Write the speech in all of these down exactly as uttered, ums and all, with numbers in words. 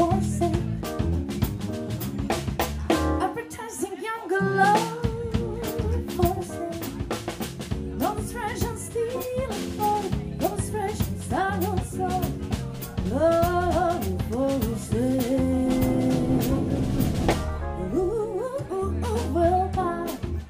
for sale. Advertising younger love for sale. No distraction, steal and fall. No distraction, start on soul. Love for sale. Ooh, ooh, ooh, well, bye.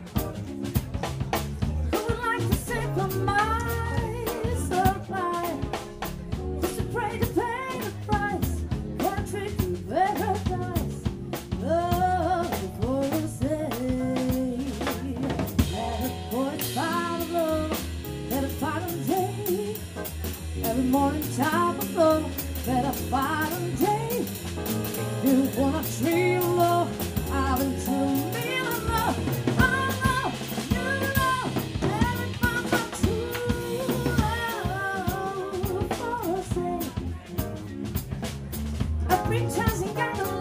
Who would like to simplify supply? Just afraid to pay the price for a trip to paradise. Love for sale. Let a boy find love, let it find a day. Every morning time of love, let it find a day. You wanna treat love, I've been to me to love. I know, you know, let it find my true love for sale. Every chance you got to